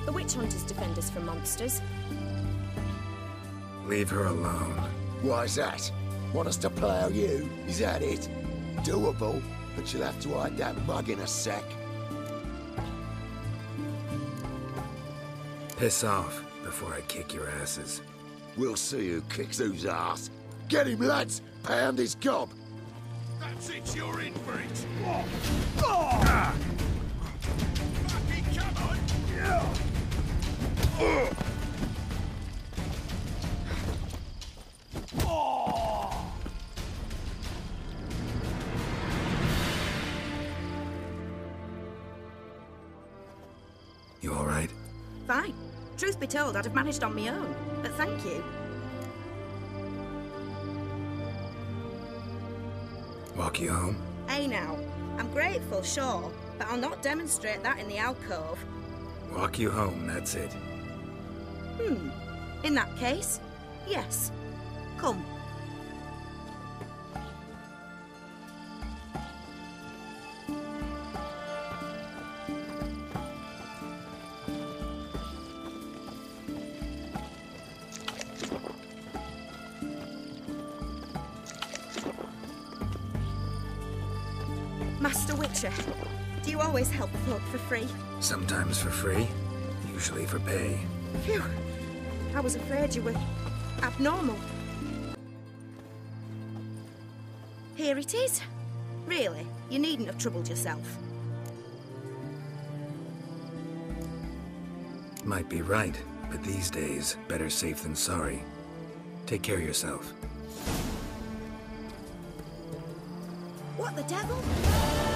The witch hunters defend us from monsters. Leave her alone. Why's that? Want us to plough you? Is that it? Doable, but you'll have to hide that mug in a sec. Piss off before I kick your asses. We'll see who kicks whose ass. Get him, lads! Pound his gob! That's it, you're in for it! Ah. Fucking come on! You alright? Fine. Truth be told, I'd have managed on my own, but thank you. Walk you home? Hey now, I'm grateful, sure, but I'll not demonstrate that in the alcove. Walk you home, that's it. In that case, yes. Come. Master Witcher, do you always help folk for free? Sometimes for free, usually for pay. Phew. I was afraid you were abnormal. Here it is. Really, you needn't have troubled yourself. Might be right, but these days, better safe than sorry. Take care of yourself. What the devil?